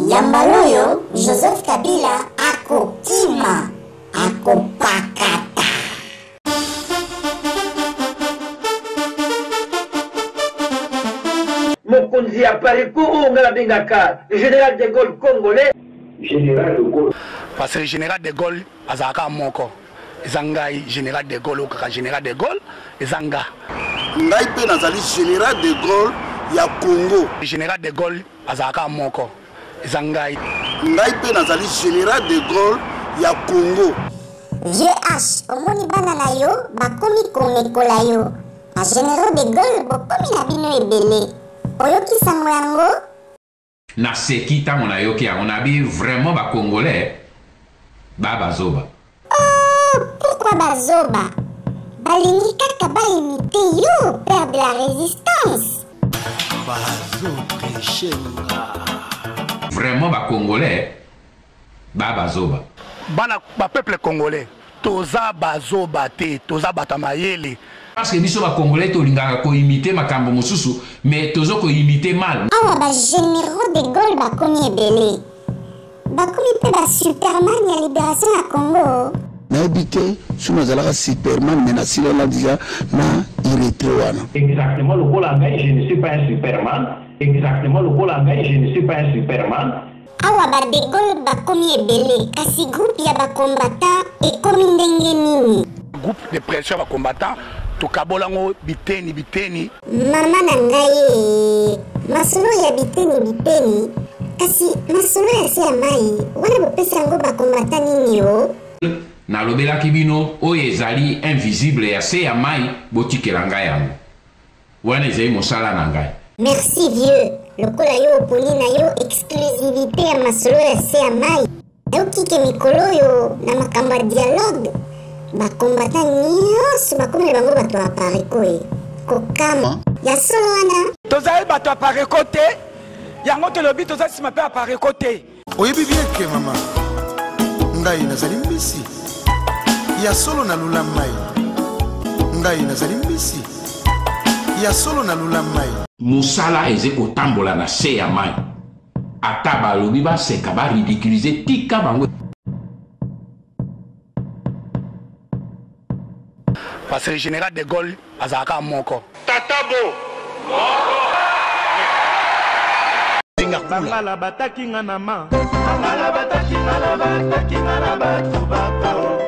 Yambaloyo, Joseph Kabila, akokima, akopakata. Mokonzi ya Parikou ngala bengaka général de Gaulle congolais. Général de Gaulle. Parce que le général de Gaulle azaka moko. Zangai général de Gaulle kaka général de Gaulle ezanga. Ngai pe nazali général de Gaulle ya Congo. Général de Gaulle azaka moko. Zangai. Ngai pe nazali général de Gaulle ya Congo. Vieux H, omoni bana na yo, bakomi komekola yo. A général de Gaulle bokomi na bino ebele. Oyoki sango yango? Na seki tango na yoki yango na bi vraiment ba congolais ba bazoba. Oh, pourquoi bazoba? Balingi kaka ba imité yo, père de la résistance. Vraiment ba congolais ba bazoba. Bana ba peuple congolais toza bazoba te, toza batamayele. Parce que biso ba congolais to lingaka ko imiter makambo mosusu mais tozo ko imiter mal. Awa ba généraux de Gaulle bakomi ebele. Bakomi pe ba Superman ya libération ya Congo. Naibite suma zalaka Superman menacé là déjà na Eritrea. Exactement le Bolangay, je ne suis pas un Superman. Exactement le Bolangay, je ne suis pas un Superman. Awa ba de Gaulle bakomi ebele kasi groupe ya ba combattant ekomi ndenge nini? Groupe de pression ba combattant to kabolango biteni. Mama na ngai masolo ya biteni kasi masolo ya se ya mai wana bopesa yango ba combattant nini yo? Na lobela kibino oyo ezali invisible ya se ya mai botikela ngai yango wana ezali mosala na ngai. Merci vieux lokola yo oponi na yo exclusivité ya masolo ya se ya mai ayokike mikolo yo na makambo ya dialogue bakombata nyonso bakomela bango bato ya Parikou kokama ya solo wana tozali bato ya Parikou te yango tolobi toza nsima mpe ya Parikou te. Oyebi bien ke mama ngai nazali mbisi ya solo na lula mai ngai nazali mbisi ya solo na lula mai Musala eze kotambola na se ya mai ata balobi baseka baridiculize tika bango. Parce que le général de Gaulle azaka moko. Tatabo. Bangala bataki ngana ma. Bangala bataki ngana bataki ngana batu bako.